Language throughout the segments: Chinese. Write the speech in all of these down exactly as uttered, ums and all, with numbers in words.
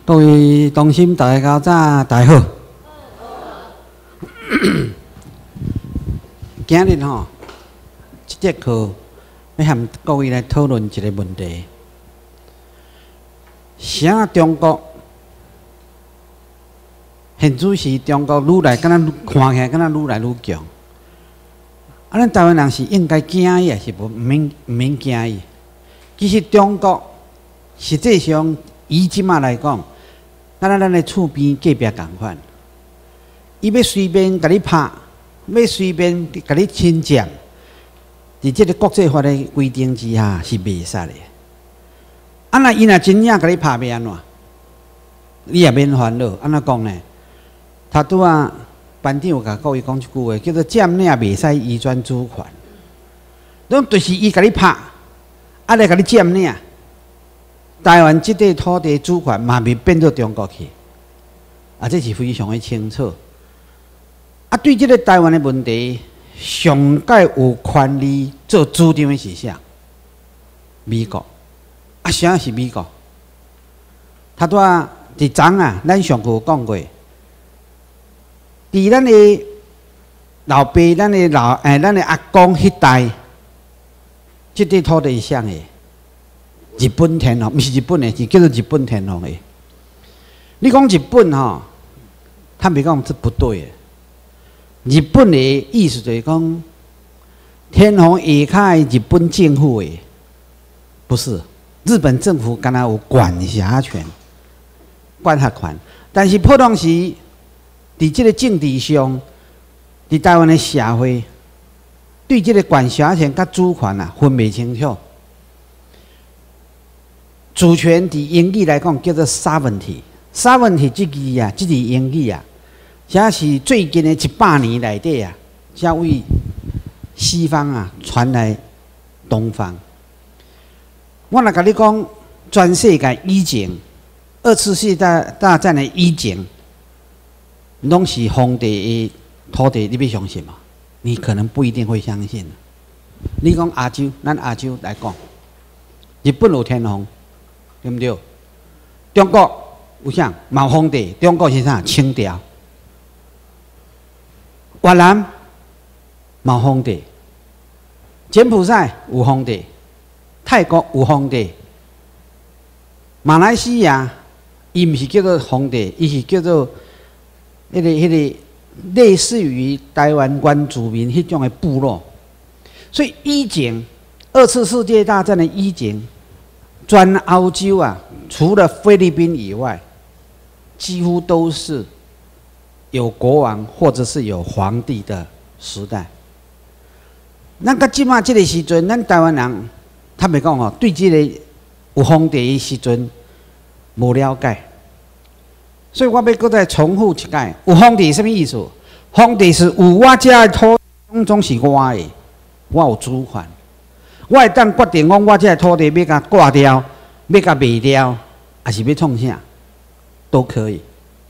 各位同心，大家高早，大家好。今日吼，这节课要和各位来讨论一个问题：啥中国现主是中国愈来敢若看起来敢若愈来愈强？啊，咱台湾人是应该惊伊，还是无毋免毋免惊伊？其实中国实际上以即马来讲，敢若咱的厝边隔壁共款，伊要随便甲你拍，要随便甲你侵占，伫即个国际法的规定之下是袂使的。啊，那伊若真正甲你拍要安怎？你也免烦恼。安怎讲呢？他拄啊，班长有甲各位讲一句话，叫做占领袂使移转主权。拢就是伊甲你拍，啊来甲你占领。台湾这块土地主权嘛，未变做中国去，啊，这是非常的清楚。啊，对这个台湾的问题，上届有权利做主张的是啥？美国。啊，啥是美国？他拄啊，伫昨啊，咱上课有讲过，伫咱的老爸、咱的老诶、咱的阿公迄代，这块土地是啥的？日本天皇，不是日本的，是叫做日本天皇的。你讲日本吼，他没讲这不对的。日本的意思就是讲，天皇下骹的日本政府的，不是日本政府，敢若有管辖权、管辖权。但是普通时，伫这个政治上，伫台湾的社会，对这个管辖权甲主权啊，分袂清楚。主权伫英语来讲叫做 sovereignty，sovereignty 这字啊，这字英语啊，这是最近的一百年内底啊，才为西方啊传来东方。我若甲你讲，全世界以前，二次世界大战的以前，拢是皇帝的土地，你要相信吗？你可能不一定会相信。你讲亚洲，咱亚洲来讲，日本有天皇。对不对？中国有啥？冇皇帝。中国是啥？清朝。越南冇皇帝。柬埔寨有皇帝。泰国有皇帝。马来西亚伊唔是叫做皇帝，伊是叫做迄、那个迄、那个类似于台湾原住民迄种的部落。所以以前二次世界大战的以前。全欧洲啊，除了菲律宾以外，几乎都是有国王或者是有皇帝的时代。咱到即马这个时阵，咱台湾人坦白讲吼，对这个有皇帝的时阵无了解，所以我要搁再重复一遍：有皇帝什么意思？皇帝是有我这的土地总是我的，我有主权。我会当决定讲，我这个土地要甲挂掉，要甲卖掉，还是要创啥，都可以。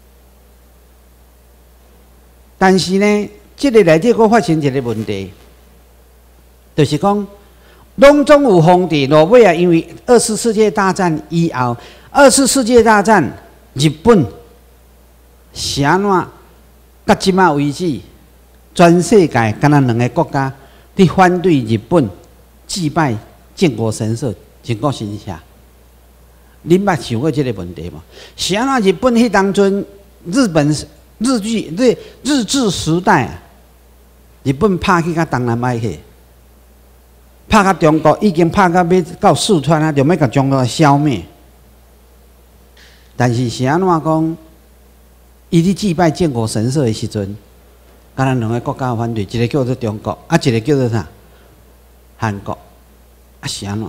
但是呢，这个内底佫发生一个问题，就是讲，拢总有皇帝，落尾啊，因为二次世界大战以后，二次世界大战日本是安怎？到即马为止，全世界敢若两个国家伫反对日本。祭拜建国神社、靖国神社，恁捌想过这个问题吗？是安怎日本迄当阵，日本日据日日治时代，日本拍去甲东南亚去，拍甲中国已经拍到要到四川啊，就要甲中国消灭。但是是安怎讲？伊伫祭拜建国神社的时阵，敢若两个国家反对，一个叫做中国，啊，一个叫做啥？韩国啊是安怎？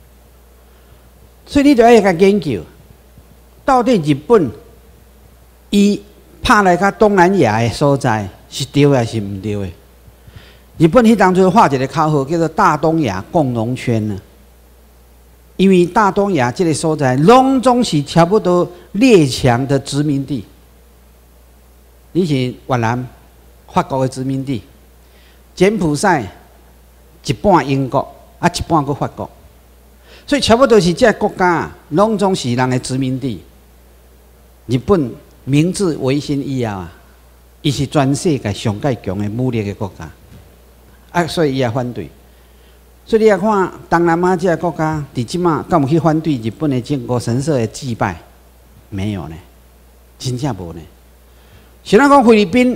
所以你就要甲研究，到底日本伊拍来甲东南亚的所在是对还是毋对的？日本迄当初画一个口号叫做大东亚共荣圈呢，因为大东亚这个所在拢总是差不多列强的殖民地，你是越南法国的殖民地，柬埔寨。一半英国，啊一半个法国，所以差不多是这国家拢总是人的殖民地。 日本明治维新以后啊，伊是全世界上界强的武力的国家，啊，所以伊也反对。所以你也看东南亚这个国家，伫即马敢有去反对日本的靖国神社的祭拜？没有呢，真正无呢。像咱讲菲律宾，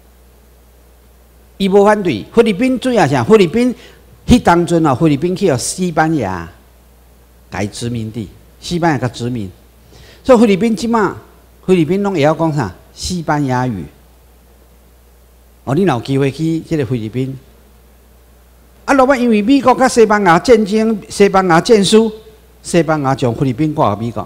伊无反对。菲律宾主要啥？菲律宾迄当阵哦，菲律宾去互西班牙改殖民地，西班牙甲殖民，所以菲律宾即马菲律宾拢会晓讲啥？西班牙语。哦，你若有机会去即个菲律宾。啊，落尾因为美国甲西班牙战争，西班牙战输，西班牙将菲律宾挂互美国。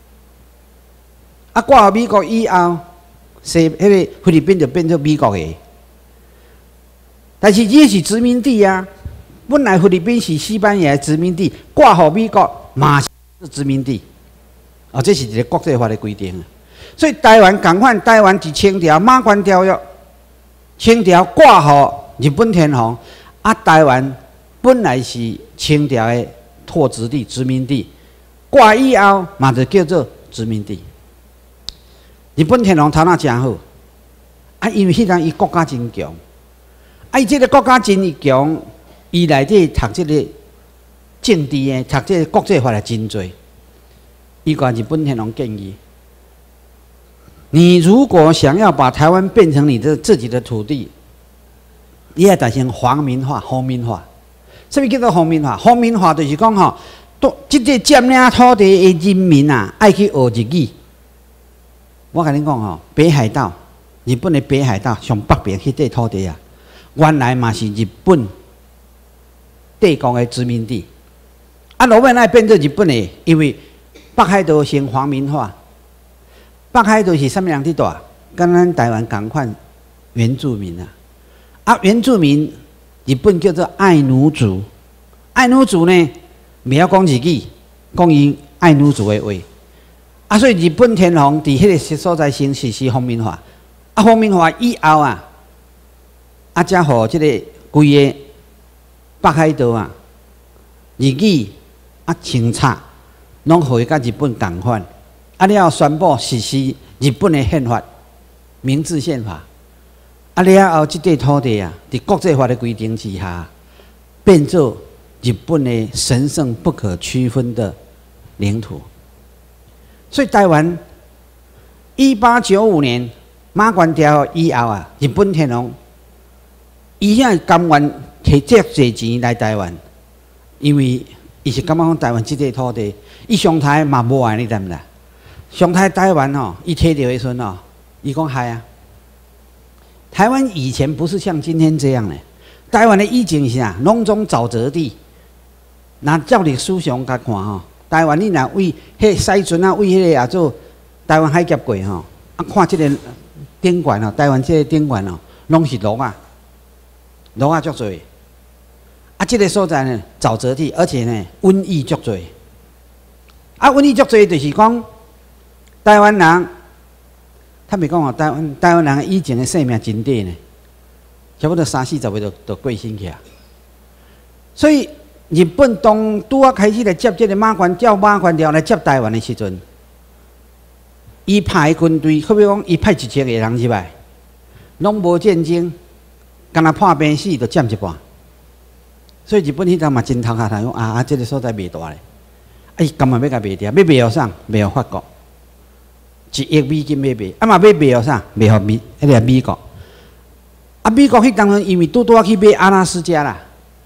啊，挂互美国以后，西迄个菲律宾就变做美国的。但是这是殖民地啊，本来菲律宾是西班牙的殖民地，挂互美国嘛是殖民地。啊，这是一个国际法的规定啊。所以台湾共款，台湾是清朝马关条约，清朝挂互日本天皇。啊，台湾本来是清朝的拓殖地、殖民地，挂以后嘛就叫做殖民地。日本天皇头脑真好，啊，因为迄阵伊国家真强，啊，伊即个国家真强，伊内底读即个政治的、读即个国际法的真多。伊甲日本天皇建议，你如果想要把台湾变成你的自己的土地，你要达成皇民化、皇民化。什么叫做皇民化？皇民化就是讲吼，都即个占领土地的人民啊，爱去学日语。我甲你讲吼，北海道，日本的北海道上北边迄块土地啊，原来嘛是日本帝国的殖民地。啊，落尾那变做日本的，因为北海道先皇民化。北海道是啥物人伫住？跟咱台湾同款原住民啊。啊，原住民，日本叫做爱奴族。爱奴族呢，袂晓讲日语，讲伊爱奴族的话。啊，所以日本天皇伫迄个所在先实施皇民化。啊，皇民化以后啊，啊，才互即个规个北海道啊，日语啊清查，拢互伊甲日本共款。啊，了后宣布实施日本的宪法，明治宪法。啊，了后，即块土地啊，伫国际法的规定之下，变做日本的神圣不可区分的领土。所以台湾一八九五年马关条约以后啊，日本天皇伊现甘愿摕这侪钱来台湾，因为伊是感觉讲台湾即块土地，伊上台嘛无爱你知毋知？上台台湾哦，伊摕到的时阵哦，伊讲嗨啊！台湾以前不是像今天这样的，台湾的以前是啥？拢总沼泽地。那照历史上甲看吼，台湾你若为迄西船啊，为迄个也做台湾海峡过吼，啊看即个顶管哦，台湾即个顶管哦，拢是路啊，路啊足多。啊，即个所在呢，沼泽地，而且呢，瘟疫足多。啊，瘟疫足多就是讲台湾人。他咪讲哦，台湾台湾人以前的生命真短呢，差不多三四十岁就就过身去啊。所以日本当拄啊开始来接这个马关照马关条来接台湾的时阵，伊派军队，好比讲伊派一千个人入来，拢无战争，干那破病死就占一半。所以日本迄阵嘛真头壳痛，讲啊啊，这个所在袂大咧，啊伊干嘛要甲卖掉？要卖互啥？卖互法国。一亿美金买卖，啊嘛买卖互啥？卖互美，迄个美国。啊，美国迄当阵因为拄拄啊去买阿拉斯加啦，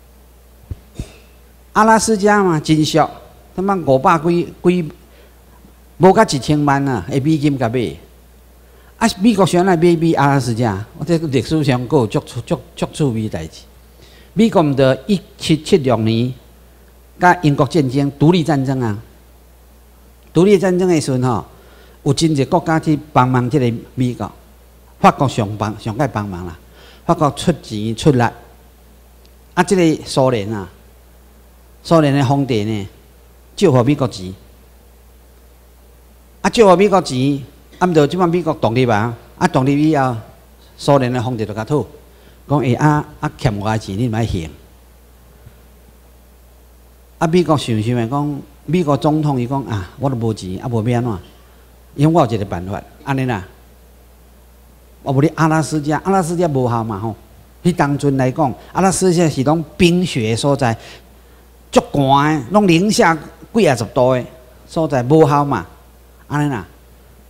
阿拉斯加嘛真俗，他妈五百几几，无甲一千万啊，诶美金甲买。啊，美国想来买买阿拉斯加，我这历史上佫有足足足趣味代志。美国毋着一七七六年，甲英国战争独立战争啊，独立战争诶时阵吼。有真侪国家去帮忙这个美国，法国上帮上该帮忙啦，法国出钱出力，啊，这个苏联啊，苏联的皇帝呢，借互美国钱，啊，借互美国钱，啊，毋着即摆美国独立啊，啊，独立以后，苏联的皇帝就甲讨，讲诶啊啊欠我的钱，你莫还。啊，美国想想诶，讲美国总统伊讲啊，我都无钱，啊无要安怎？ 因为我有一个办法，安尼啦。我无咧阿拉斯加，阿拉斯加无效嘛吼。迄当阵来讲，阿拉斯加是拢冰雪所在，足寒的，拢零下几啊十度的所在，无效嘛。安尼啦，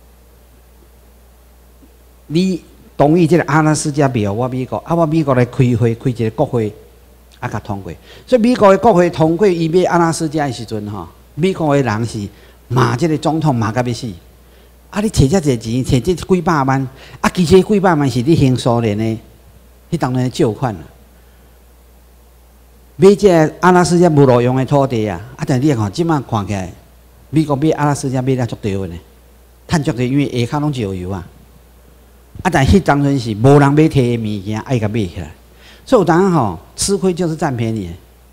你同意即个阿拉斯加庙，我美国，啊我美国来开会，开一个国会，啊甲通过。所以美国的国会通过伊买阿拉斯加的时阵吼，美国的人是骂即个总统骂甲要死。啊！你摕遮济钱，摕这几百万，啊，其实几百万是你还苏联的，迄当然借款啦。买这阿拉斯加无路用的土地啊，啊，但你看，即摆看起来，美国买阿拉斯加买了足多的呢，趁足多，因为下骹拢石油啊。啊，但迄当阵是无人买摕的物件，爱甲买起来，所以有当吼吃亏就是占便宜的。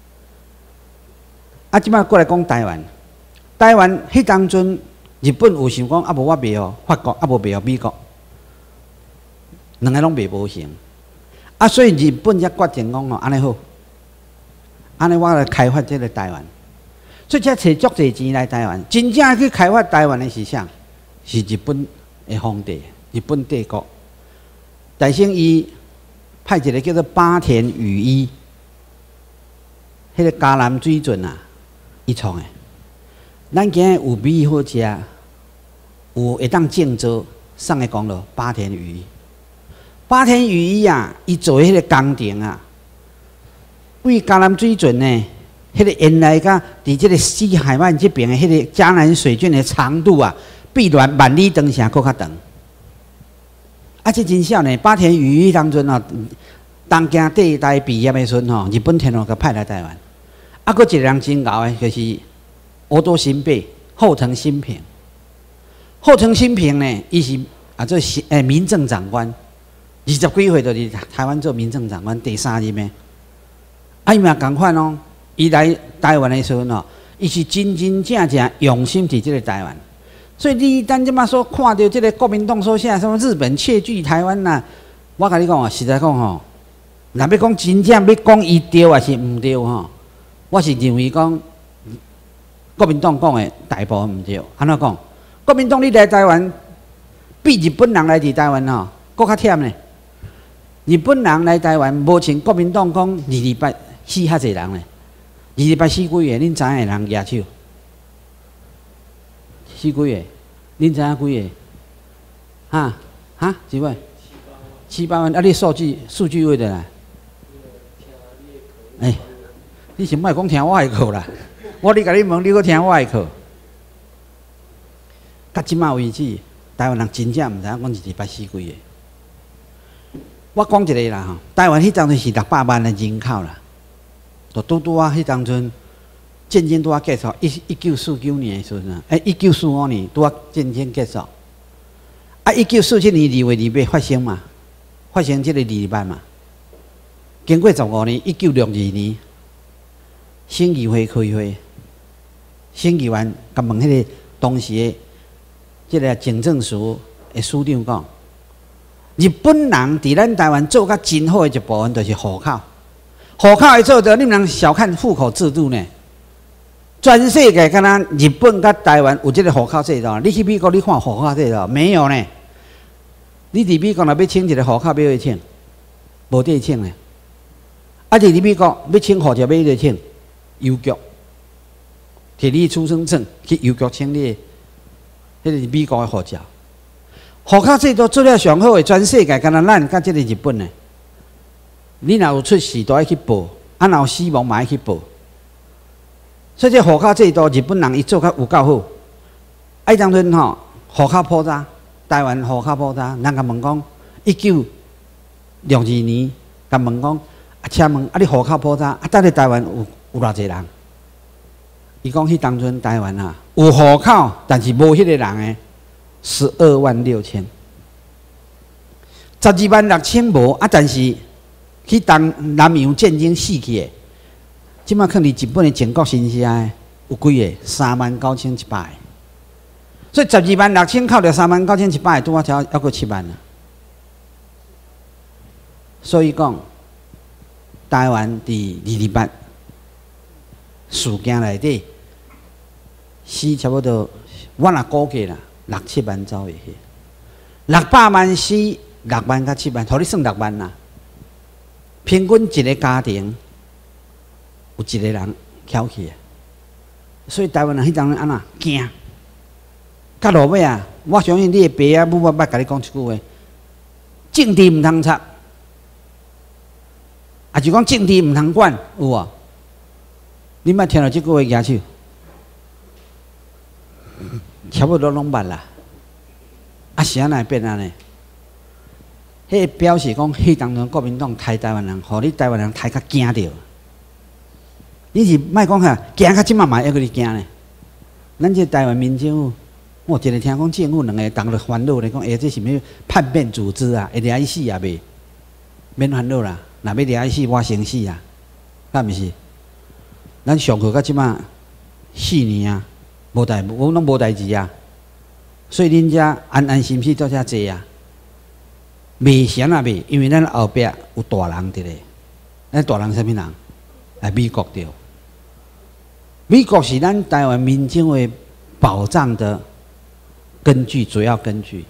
啊，即摆过来讲台湾，台湾迄当阵。日本有想讲，啊无我卖哦，法国啊无卖哦，美国，两个拢卖无成，啊所以日本才决定讲哦，安尼好，安尼我来开发这个台湾，所以才摕足侪钱来台湾，真正去开发台湾的是啥？是日本的皇帝，日本帝国，大兴伊派一个叫做八田羽衣，迄个嘉南水圳啊，伊创的，咱今日有米好食。有会当种植上个讲了八田羽衣，八田羽衣啊，伊做迄个工程啊，为嘉南水圳呢，迄个原来甲伫即个西海岸这边的迄个嘉南水圳的长度啊，比万万里长城搁较长。啊，这真少呢，八田羽衣当阵哦，东京第一代毕业的时阵吼，日本天皇甲派来台湾。啊，搁一个人真牛的，就是欧多新贝后藤新平。后藤新平呢，伊是啊做诶民政长官，二十几岁就是台湾做民政长官第三任的。啊，伊嘛共款哦，伊来台湾的时阵哦，伊是真真正正用心伫即个台湾。所以你咱即马所看到即个国民党所写什么日本窃据台湾呐、啊，我甲你讲哦，实在讲吼，若要讲真正要讲伊对还是毋对吼，我是认为讲国民党讲的大部分毋对，安怎讲？国民党你来台湾，比日本人来伫台湾吼，搁较忝呢。日本人来台湾，无像国民党讲二礼拜死遐济人呢，二礼拜死几个？恁知影人举手？死几个？恁知影几个？哈哈几位？七八万。啊，你数据数据位的啦？哎，你是莫讲听我的课啦？我咧甲你问，你搁听我的课？到即马为止，台湾人真正毋知影讲一日捌死几个。我讲一个啦吼，台湾迄当阵是六百万的人口啦，就拄拄啊，迄当阵战争拄啊结束，一一九四九年的时阵啊，诶，一九四五年拄啊战争结束，啊，一九四七年二月二日发生嘛，发生即个二二八嘛，经过十五年，一九六二年，省议会开会，省议员甲问迄个当时的。即个警政署的署长讲，日本人伫咱台湾做甲真好的一部分，就是户口。户口会做着，你毋通小看户口制度呢。全世界敢若日本甲台湾有即个户口制度，你去美国你看户口制度没有呢？你伫美国若要请一个户口，要去请，无得请呢。啊，伫美国要请护照，要去请邮局，摕你出生证去邮局请你。迄个是美国的护照，户口制度做了上好的，全世界敢若咱甲即个日本呢。你若有出事，都爱去报；啊，若有死亡嘛爱去报。所以这户口制度，日本人伊做甲有够好。啊，当阵吼，户口普查，台湾户口普查，人甲问讲，一九六二年，甲问讲，啊，请问啊，你户口普查，啊，到底台湾有有偌济人？伊讲迄当阵台湾啊，有户口，但是无迄个人诶，十二万六千，十二万六千无啊，但是去当南洋战争死去诶，即摆可能日本诶全国新社诶有几个？三万九千一百个，所以十二万六千扣掉三万九千一百个，拄啊超还阁七万啊。所以讲，台湾伫二二八事件内底。死差不多，我若估计啦， 六七万走去，六百万死，六万到七万，互你算六万啦。平均一个家庭有一个人翘去，所以台湾人迄当安怎惊？到落尾啊，我相信你的爸啊母啊，捌甲你讲一句话：政治毋通插，啊就讲政治毋通管，有无？你捌听到即句话举手？差不多拢捌啦。啊是安那会变安尼？迄表示讲，迄当中国民党杀台湾人，互你台湾人杀甲惊着。你是莫讲哈，惊甲即马嘛还阁你惊呢？咱这台湾民政府。我一日听讲政府两个当了烦恼咧，讲哎，这是咩叛变组织啊？会掠伊死啊袂？免烦恼啦，若要掠伊死，我先死啊，敢毋是？咱上课到即马四年啊，无代，我拢无代志啊，所以恁遮安安心心做遮济啊，袂闲啊袂，因为咱后壁有大人伫咧，咱大人啥物人？来美国着，美国是咱台湾民政的保障的。根据主要根据，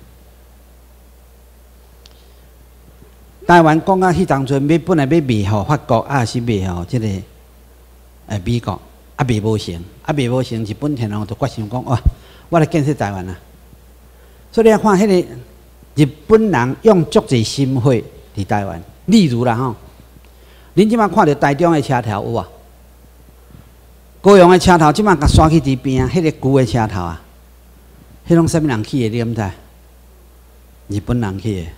台湾讲啊，迄当阵要本来要卖互法国，啊是卖互即个诶美国，啊卖无成，啊卖无成，日本天皇就决心讲哇，我来建设台湾啊！所以你看，迄个日本人用足侪心血伫台湾，例如啦吼，恁即马看到台中的车头有无？高雄的车头即马甲刷去伫边啊，迄个旧的车头啊。迄拢啥物人去的？你毋知？日本人去的。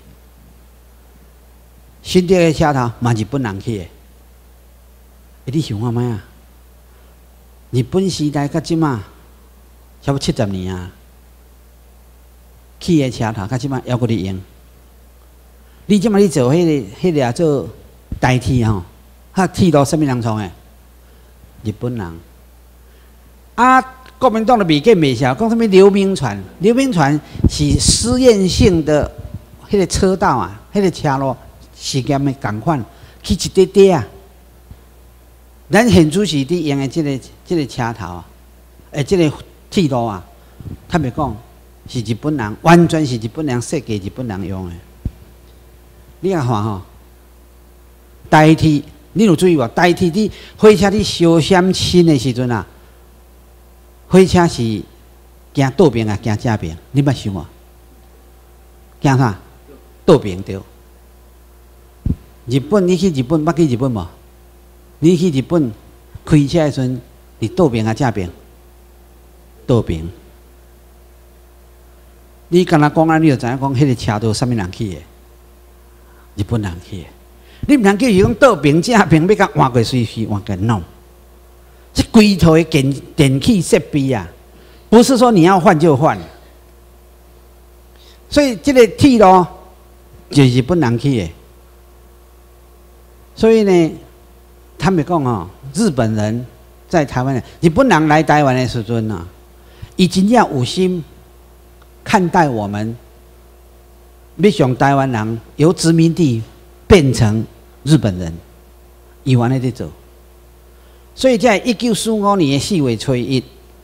新竹的车头嘛，日本人去的。欸、你想看卖啊？日本时代到即马，差不多七十年啊。去的车头到即马还阁咧用。你即马你做迄、那个、迄、那个做代替吼，哈铁路啥物人创的？日本人。啊。国民党的未见未晓，讲什么流民船？流民船是试验性的，迄个车道啊，迄个车路实验的共款，去一块块啊。咱现主是伫用的即、这个即、这个车头啊，诶，即、这个铁路啊，坦白讲是日本人，完全是日本人设计，日本人用的。你啊看吼，代替你有注意无？代替你火车伫烧险亲的时阵啊。火车是行倒边啊，行正边，你捌想无？行啥？倒边对。日本，你去日本，捌去日本无？你去日本开车的时阵，是倒边啊，正边？倒边。你敢若讲啊，你就知影讲，迄个车道啥物人去的？日本人去的。你毋通叫伊讲倒边正边，要甲换过水去，换过弄。这规套的电电器设备啊，不是说你要换就换。所以这个铁路就是日本人去的。所以呢，他们讲哦，日本人在台湾，日本人来台湾的时阵啊，伊真正有心看待我们，要让台湾人由殖民地变成日本人，伊完了在做。所以在一九四五年的四月初一，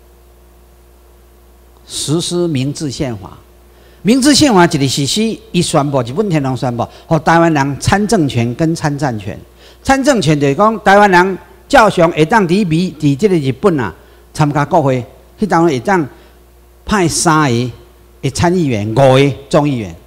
实施明治宪法。明治宪法一个实施，伊宣布日本天皇宣布，互台湾人参政权跟参战权。参政权就是讲，台湾人照常会当伫美伫即个日本啊参加国会，迄当会当派三个的参议员，五个众议员。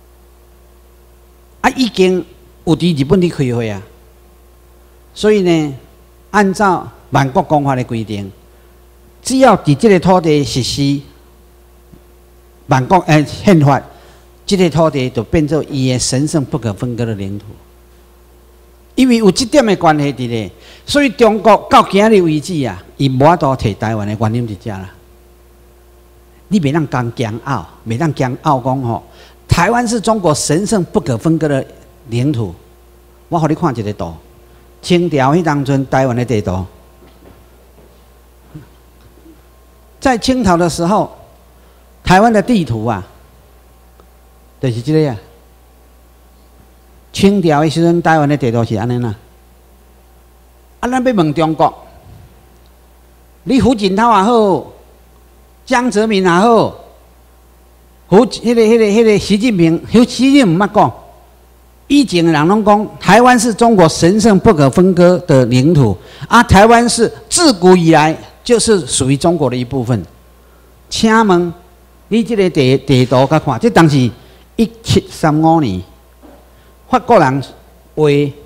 啊，已经有伫日本伫开会啊，所以呢。按照万国公法的规定，只要伫这个土地实施万国诶宪法，这个土地就变做伊的神圣不可分割的领土。因为有这点的关系伫咧，所以中国到今日为止啊，伊无法度摕台湾的原因伫遮啦。你袂当讲骄傲，袂当骄傲讲吼，台湾是中国神圣不可分割的领土。我互你看一个图。清朝迄当阵台湾的地图，在清朝的时候，台湾的地图啊，就是这个啊。清朝的时阵，台湾的地图是安尼啦。啊，咱要问中国，你胡锦涛也好，江泽民也好， 胡，迄个、迄个、迄个习近平，习近平唔捌讲，以前的人拢讲，台湾是中国神圣不可分割的领土，啊，台湾是自古以来就是属于中国的一部分。请问，你这个地地图甲看，这当时一七三五年，法国人画，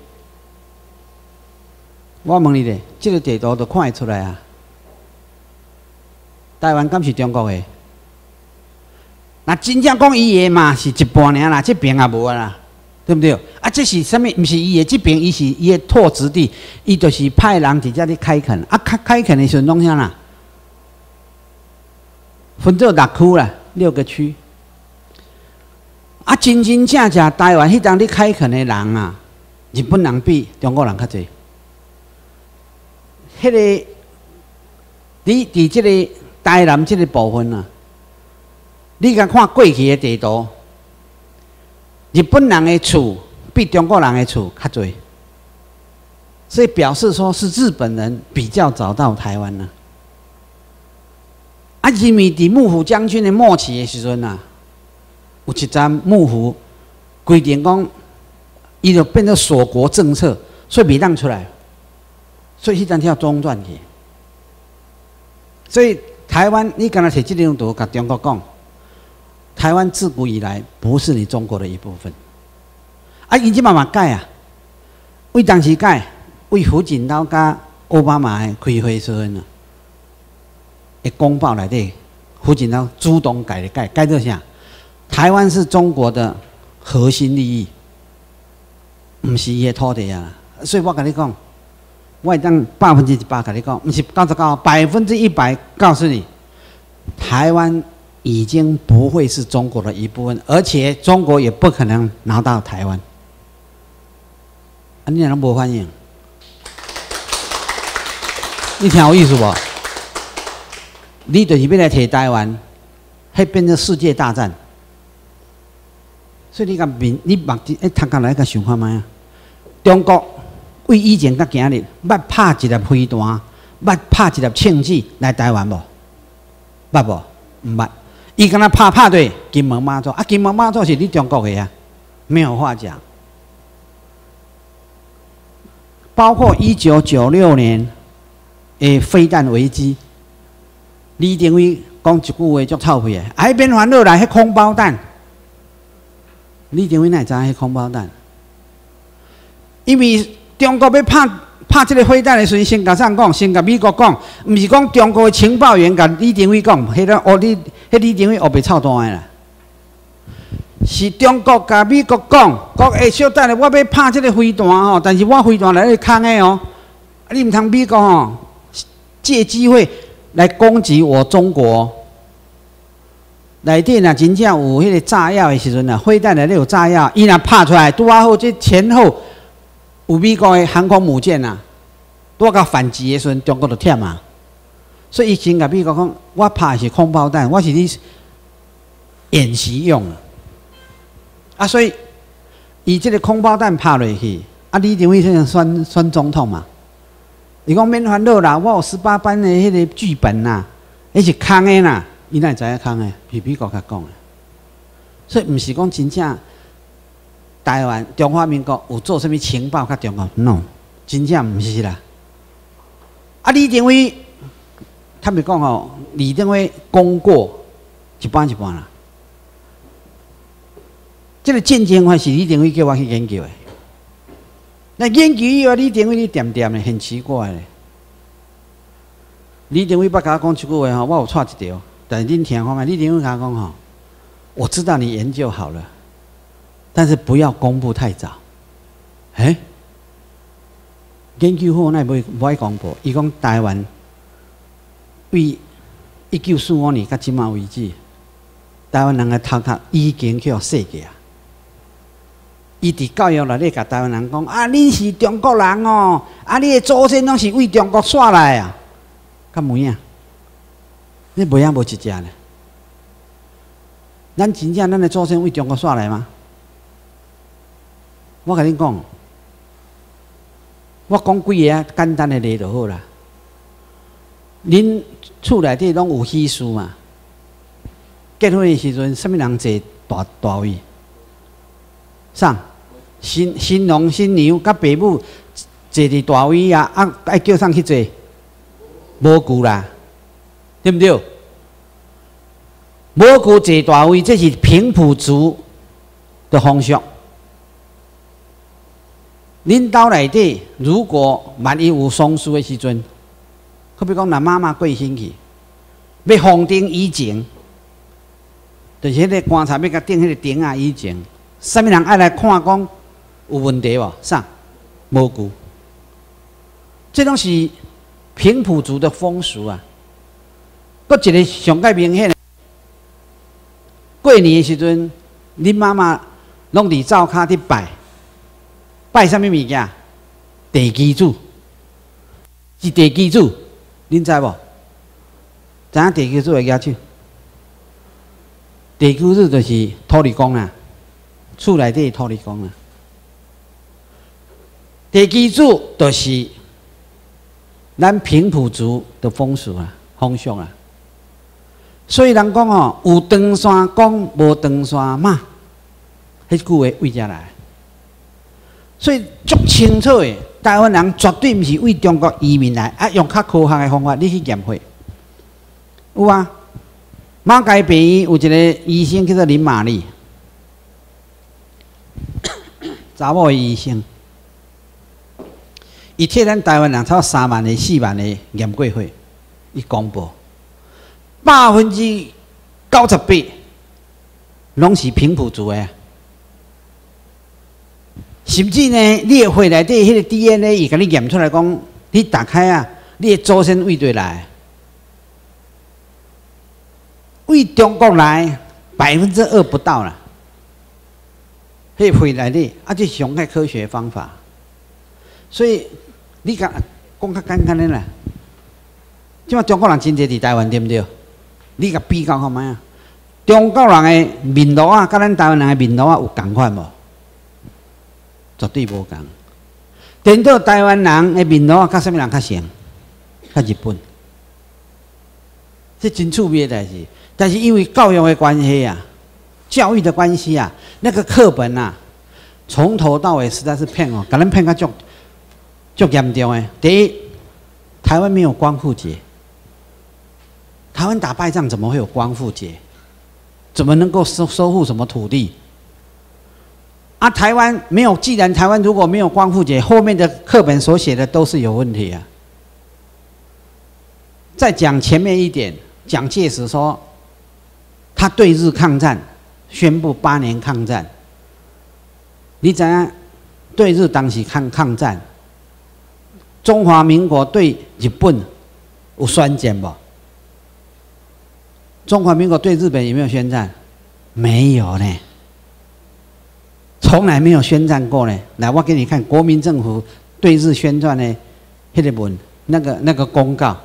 我问你咧，这个地图都看会出来啊？台湾敢是中国的？那真正讲伊的嘛，是一半尔啦，这边也无啊啦，对不对？啊，这是啥物？毋是伊的，这边伊是伊的拓殖地，伊就是派人直接咧开垦，啊，开开垦的时阵拢啥啦？分做六区啦，六个区。啊，真真正正台湾迄当咧开垦的人啊，日本人比中国人较济。迄、那个，你伫即个台南即个部分啊。你甲看过去的地图，日本人的厝比中国人的厝较多，所以表示说是日本人比较早到台湾呢。啊，因为伫幕府将军的末期的时阵啊，有一站幕府规定讲，伊就变成锁国政策，所以袂当出来，所以迄阵叫中断去。所以台湾，你敢若摕即张图甲中国讲。台湾自古以来不是你中国的一部分，啊，伊即慢慢改啊，为当时改，为胡锦涛甲奥巴马的开会时阵啊，的公报内底，胡锦涛主动改的改，改做啥？台湾是中国的核心利益，唔是伊的土地啊，所以我跟你讲，我会当百分之一百跟你讲，唔是九十九，百分之一百告诉你，台湾。已经不会是中国的一部分，而且中国也不可能拿到台湾。啊，你人无反应？你听有意思无？你就是要来摕台湾，迄变成世界大战。所以你甲面，你目睭诶，头壳来甲想看卖啊？中国为以前甲今日，捌拍一粒飞弹，捌拍一粒庆记来台湾无？捌无？毋捌。伊敢若拍拍对金门马祖啊，金门马祖是你中国的啊，没有话讲。包括一九九六年的飞弹危机，李登辉讲一句话足臭屁的，海边传落来迄空包弹，李登辉哪会知影迄空包弹？因为中国要拍。拍这个飞弹的时阵，先甲啥讲？先甲美国讲，毋是讲中国的情报员甲李登辉讲，迄个哦，你迄李登辉哦，袂臭蛋的啦。是中国甲美国讲，讲诶，小等下，我要拍这个飞弹吼，但是我飞弹来咧空的哦，你毋通美国吼借机会来攻击我中国。内底若真正有迄个炸药的时阵啊，飞弹内底有炸药，伊若拍出来，拄啊好，这前后。有美国的航空母舰啊，拄到反击的时阵，中国就忝啊。所以伊先甲美国讲，我拍的是空包弹，我是你演习用的。啊，所以伊这个空包弹拍落去，啊，李登辉现在选选总统嘛，伊讲免烦恼啦，我有十八班的迄个剧本呐，迄是空的啦，伊哪会知影空的？是美国甲讲的，所以毋是讲真正。台湾中华民国有做什么情报甲中国 ？no， 真正毋是啦。啊，李登辉，他们讲吼，李登辉功过一般一般啦。这个战争法是李登辉叫我去研究的。那研究以后，李登辉你点点的，很奇怪的。李登辉捌甲我讲一句话吼，我有错一条，但是恁听看觅，李登辉甲我讲吼，我知道你研究好了。但是不要公布太早，哎、欸，研究好那不不爱公布。伊讲台湾为一九四五年到今嘛为止，台湾人的头壳已经去互洗过啊。伊伫教育内底甲台湾人讲啊，恁是中国人哦，啊，你的祖先拢是为中国耍来啊，敢有影？你无影无一只呢？咱真正咱的祖先为中国耍来吗？我甲恁讲，我讲几个啊简单的例就好啦。恁厝内底拢有稀疏嘛？假结婚的时阵，什么人坐大大位？啥？新新郎新娘甲爸母坐伫大位啊，啊爱叫上去坐，无句啦，对不对？无句坐大位，这是平埔族的风俗。恁兜内底，如果万一有丧事的时阵，好比讲，若妈妈过身去，要封顶以前，就是迄个棺材要甲钉迄个钉啊以前，啥物人爱来看讲有问题无？啥？无句。这拢是平埔族的风俗啊。搁一个上界明显的，过年的时阵，恁妈妈拢伫灶骹伫拜，拜啥物物件？地基主，是地基主，恁知无？知影地基主会举手？地基主就是土地公啦，厝内底土地公啦。地基主就是咱平埔族的风俗啊、风俗啊。所以人讲哦，有长山讲，无长山骂，迄句话为遮来。所以足清楚的，台湾人绝对毋是为中国移民来，啊，用较科学的方法，你去验血。有啊，马街病院有一个医生叫做林玛丽，查某的医生。伊替咱台湾人超三万的、四万的验过血，伊公布百分之九十八拢是平埔族的，甚至呢，你的血内底迄个 D N A， 伊甲你验出来讲，你打开啊，你的祖先位对来，为中国来百分之二不到啦，迄血内底啊，这上个科学方法，所以。你讲讲较简单的啦，即马中国人真侪伫台湾，对不对？你甲比较看卖啊？中国人的面路啊，甲咱台湾人的面路啊有共款无？绝对无共。等到台湾人的面路啊，甲啥物人较像？甲日本。这真趣味的代志，但是因为教育的关系啊，教育的关系啊，那个课本啊，从头到尾实在是骗哦，甲咱骗到足。最严重的，第一，台湾没有光复节。台湾打败仗怎么会有光复节？怎么能够收收复什么土地？啊，台湾没有，既然台湾如果没有光复节，后面的课本所写的都是有问题啊。再讲前面一点，蒋介石说，他对日抗战，宣布八年抗战。你知影对日当时抗抗战？中华民国对日本有宣战不？中华民国对日本有没有宣战？没有呢，从来没有宣战过呢。来，我给你看国民政府对日宣战的那个文，那个那个公告，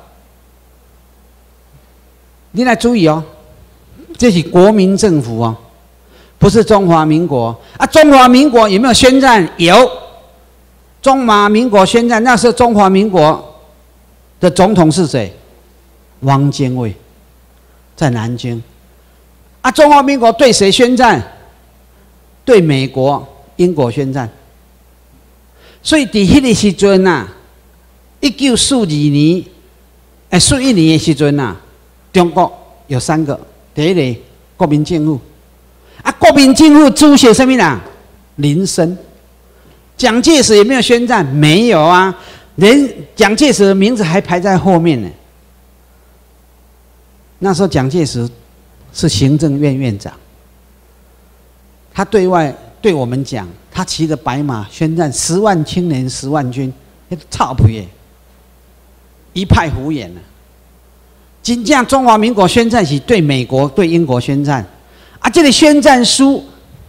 你来注意哦，这是国民政府哦，不是中华民国啊。中华民国有没有宣战？有。中华民国宣战，那时候中华民国的总统是谁？汪精卫，在南京。啊，中华民国对谁宣战？对美国、英国宣战。所以伫迄个时阵啊，一九四二年，哎，四一年的时阵啊，中国有三个，第一个国民政府，啊，国民政府主席什么人？林森。蒋介石有没有宣战？没有啊，连蒋介石的名字还排在后面呢。那时候蒋介石是行政院院长，他对外对我们讲，他骑着白马宣战，十万青年十万军，那臭屁耶，一派胡言啊！真正中华民国宣战是对美国、对英国宣战，啊，这个宣战书。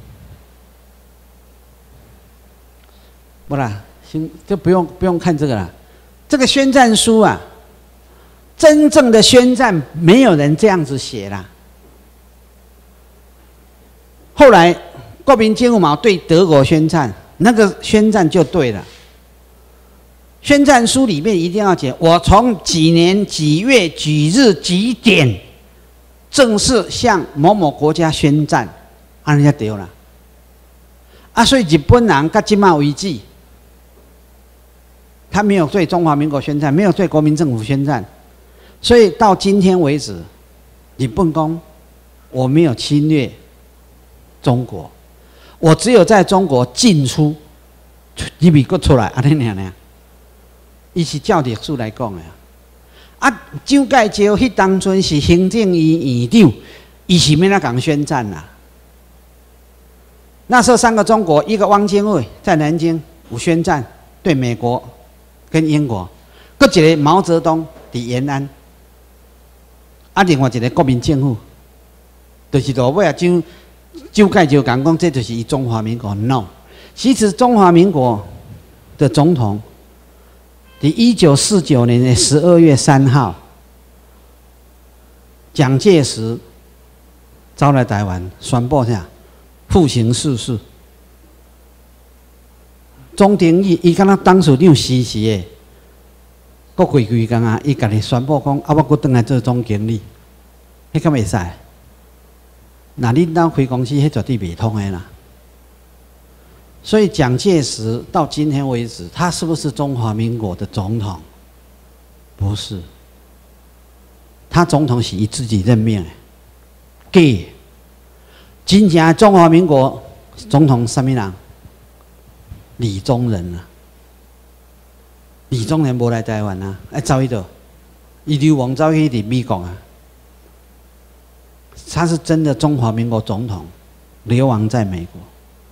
不啦，行，就不用不用看这个了。这个宣战书啊，真正的宣战没有人这样子写啦。后来国民政府嘛对德国宣战，那个宣战就对了。宣战书里面一定要写，我从几年几月几日几点正式向某某国家宣战，啊，人家对了。啊，所以日本人到今嘛为止，他没有对中华民国宣战，没有对国民政府宣战，所以到今天为止，日本讲我没有侵略中国，我只有在中国进出，你美国出来，安尼尔尔，伊是照历史来讲的。啊，蒋介石迄当阵是行政院院长，伊是免那讲宣战啦。那时候三个中国，一个汪精卫在南京有宣战，对美国跟英国；，搁一个毛泽东伫延安，啊，另外一个国民政府，就是落尾啊，蒋蒋介石讲讲，这就是以中华民国 no。其实中华民国的总统。在一九四九年的十二月三号，蒋介石招来台湾，宣布啥？复行视事。钟廷义伊敢若当处长时时的，过几几工啊，伊家己宣布讲，啊，我搁转来做总经理，迄敢会使？那恁当开公司，迄绝对袂通的啦。所以蒋介石到今天为止，他是不是中华民国的总统？不是，他总统是以自己任命的。假，真正中华民国总统什么人？李宗仁啊。李宗仁无来台湾啊，哎走去倒？伊流亡走去伫美国啊。他是真的中华民国总统，流亡在美国。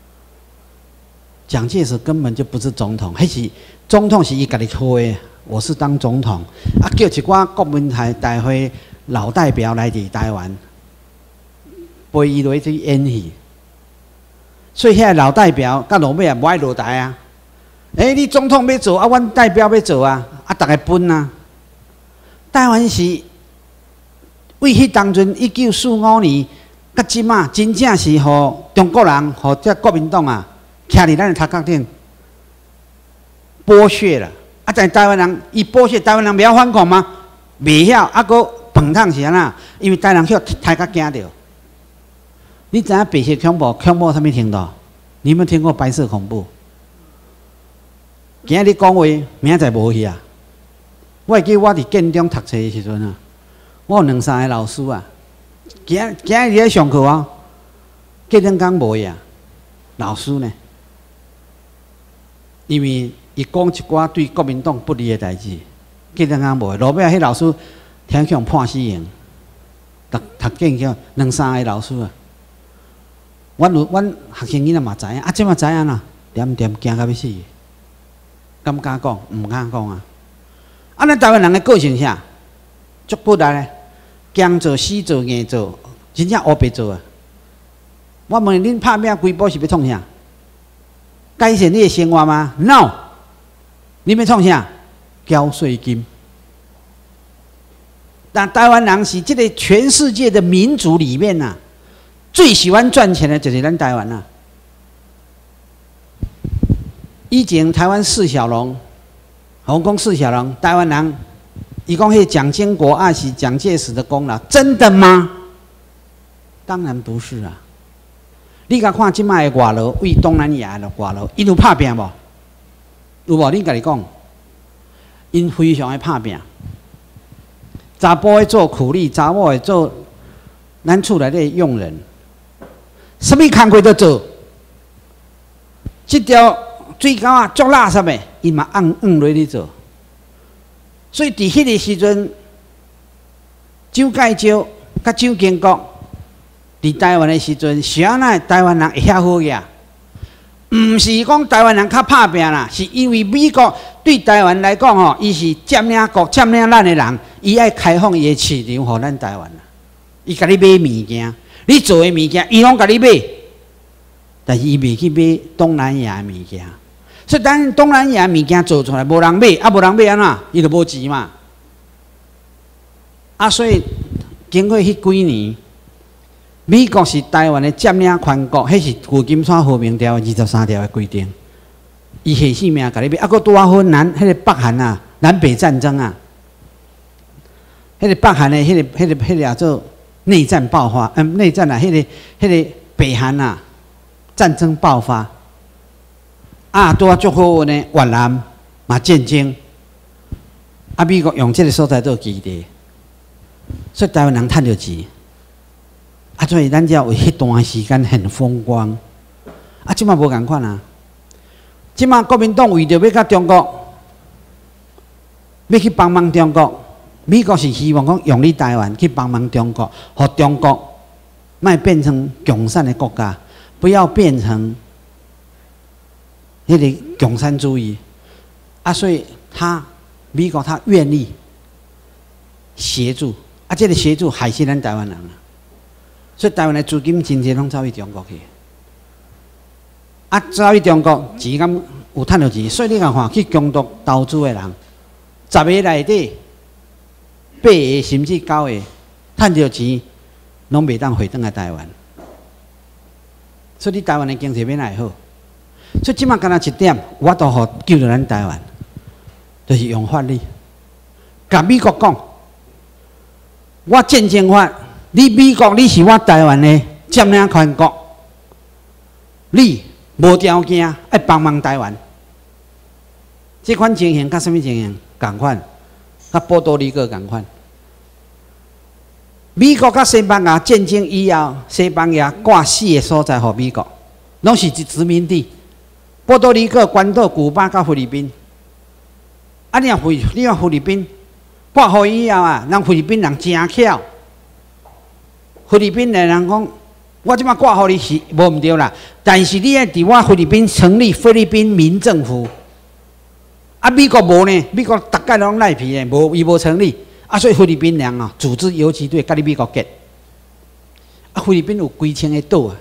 蒋介石根本就不是总统，迄是总统是伊家己吹的。我是当总统，啊叫一寡国民台大会老代表来伫台湾，陪伊落去演戏。所以遐老代表到落尾也无爱落台啊。诶、欸，你总统要做啊，阮代表要做啊，啊，大家分啊。台湾是为迄当阵一九四五年，到即马真正是互中国人、互这国民党啊。徛伫咱的头壳顶，剥削了。啊，在台湾人，伊剥削台湾人，袂晓反抗吗？袂晓，啊，搁捧烫是安那？因为台湾人叫太甲惊着。你知影白色恐怖？恐怖啥物程度？你有没有听过白色恐怖？今日你讲话，明仔载无去啊！我会记我伫建中读册的时阵啊，我有两三个老师啊，今今日咧上课啊，建中讲无去啊，老师呢？因为伊讲一寡对国民党不利的代志，记得讲无？落尾迄老师听向判死刑，读读建叫两三个老师啊。阮有阮学生囡仔嘛知影，啊，即嘛知影啦，点点惊到要死，敢毋敢讲？毋敢讲啊！啊，咱台湾人的个性啥？足不来咧，强做、死做、硬做，真正黑白做啊！我问恁拍拼规波是要创啥？改善你的生活吗 ？No， 你要创啥？交税金。但台湾人是这个全世界的民族里面呐、啊，最喜欢赚钱的就是咱台湾呐、啊。以前台湾四小龙，我讲四小龙，台湾人，伊讲迄蒋经国啊是蒋介石的功劳，真的吗？当然不是啊。你甲看即摆的外劳，为东南亚的外劳，因有拍拼无？有无？恁家己讲，因非常爱拍拼。查甫会做苦力，查某会做咱厝内底佣人，什么工课都做。这条水沟啊，足垃圾的，伊嘛按按落去做。所以伫迄个时阵，蒋介石甲蒋经国。伫台湾的时阵，是安那台湾人会遐好呀？毋是讲台湾人较拍拼啦，是因为美国对台湾来讲吼，伊是占领国、占领咱的人，伊爱开放伊的市场，互咱台湾啦。伊甲你买物件，你做的物件，伊拢甲你买，但是伊袂去买东南亚的物件。所以咱东南亚物件做出来，无人买，啊无人买安怎？伊就无钱嘛。啊，所以经过迄几年。美国是台湾的占领权国，迄是旧金山和平条约二十三条的规定。伊下性命甲你买，啊，佫拄啊分南，迄个北韩啊，南北战争啊，迄个北韩的迄个、迄个、迄个叫做内战爆发，嗯，内战啊，迄、那个、迄、个北韩啊，战争爆发，啊，拄啊足好运呢，越南嘛战争，啊，美国用这个所在做基地，所以台湾人趁到钱，啊，所以咱只要有迄段时间很风光，啊，即马无共款啊，即马国民党为着要甲中国，要去帮忙中国。美国是希望讲用你台湾去帮忙中国，和中国卖变成共产的国家，不要变成那个共产主义啊！所以他美国他愿意协助啊，这个协助害死咱台湾人啊！所以台湾的资金真侪拢走去中国去，啊，走去中国钱咁有赚到钱，所以你看看去中国投资的人，十个内底。八个甚至九个，赚到钱，拢袂当回转来台湾，所以你台湾的经济变来好。所以即马干那一点，我都好救着咱台湾，就是用法律，甲美国讲，我战争法，你美国你是我台湾的占领权国，你无条件爱帮忙台湾。这款情形甲什么情形？共款。甲波多黎各共款，美国甲西班牙战争以后，西班牙挂四个所在互美国，拢是一殖民地。波多黎各、关岛、古巴甲菲律宾。啊，你若菲，你若菲律宾挂互以后啊，人菲律宾人真巧。菲律宾的人讲，我即马挂互你是无毋对啦，但是你爱伫我菲律宾成立菲律宾民政府。啊，美国无呢，美国大概拢赖皮的，无伊无成立，啊，所以菲律宾人啊，组织游击队，甲你美国结。啊，菲律宾有几千个岛啊，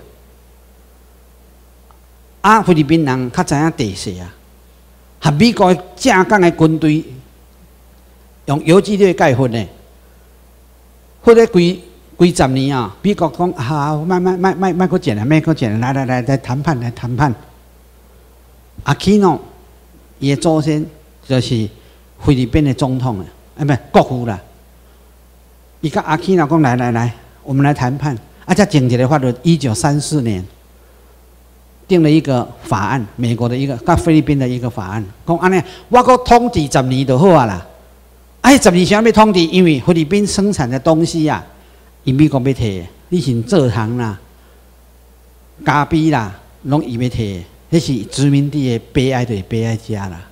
啊，菲律宾人较知影地势啊，和美国正港的军队用游击队介分的，或者几几十年啊，美国讲啊，卖卖卖卖卖个钱啊，卖个钱，来来来来谈判来谈判，阿基诺。伊的祖先就是菲律宾的总统啊，哎，不是国父啦。伊甲阿基诺讲来来来，我们来谈判。啊，才整一个法律，一九三四年定了一个法案，美国的一个甲菲律宾的一个法案，讲安尼，我搁统治十年就好啊啦。啊，十年想要统治，因为菲律宾生产的东西啊，伊美国要摕，你像蔗糖啦、咖啡啦，拢伊要摕。迄是殖民地的悲哀，就是悲哀家啦。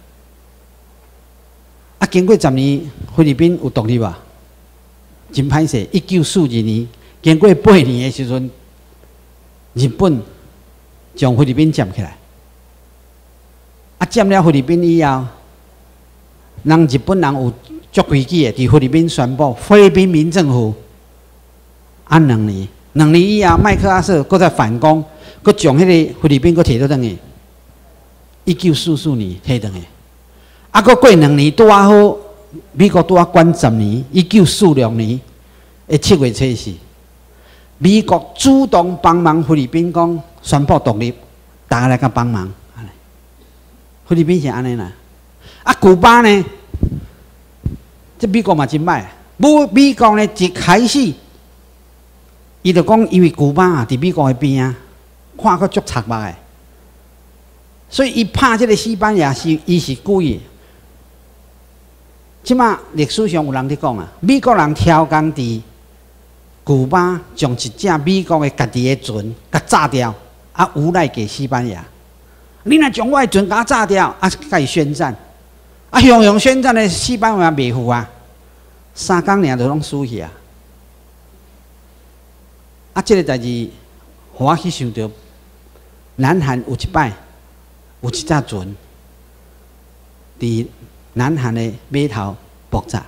啊，经过十年，菲律宾有独立啊，真歹势。一九四二年，经过八年的时阵，日本将菲律宾占起来。啊，占了菲律宾以后，人日本人有足规矩的，伫菲律宾宣布菲律宾民政府。啊，两年，两年以后，麦克阿瑟搁再反攻，搁将迄个菲律宾搁摕倒转去。一九四四年摕倒去，啊，搁过两年拄啊好，美国拄啊关十年，一九四六年的七月初四，美国主动帮忙菲律宾讲宣布独立，大家来甲帮忙。菲律宾是安尼啦，啊，古巴呢？这美国嘛真歹，美美国呢一开始，伊就讲因为古巴啊伫美国的边啊，看个足惨目的。所以伊拍这个西班牙是伊是故意。即马历史上有人咧讲啊，美国人挑工伫古巴将一只美国的家己的船甲炸掉，啊无赖给西班牙。你若将我的船甲炸掉，啊甲伊宣战，啊雄雄宣战的西班牙袂服啊，三工尔就拢输去啊。啊，这个代志，互我去想到，南韩有一摆。有一只船，伫南韩的码头爆炸。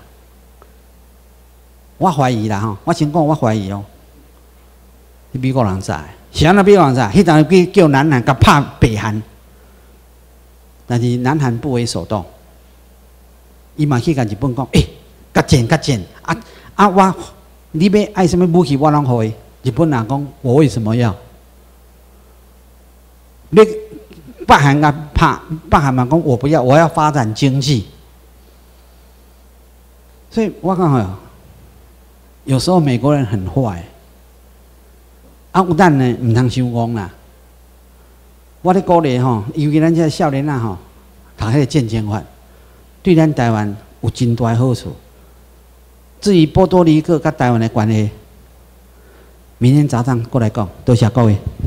我怀疑啦吼，我先讲我怀疑哦，是美国人炸的，是安怎美国人炸？迄阵去叫南韩甲拍北韩，但是南韩不为所动，伊嘛去甲日本讲，诶、欸，甲减甲减，啊啊我，你要爱什么武器我拢互伊。日本人讲，我为什么要？你。北韩啊，怕北韩嘛讲，我不要，我要发展经济。所以我讲哦，有时候美国人很坏， 啊，有咱呢，毋通伤戆啦。我咧鼓励吼，尤其咱这少年仔吼，读迄个健检法，对咱台湾有真大好处。至于波多黎各甲台湾的关系，明天早上过来讲，多谢各位。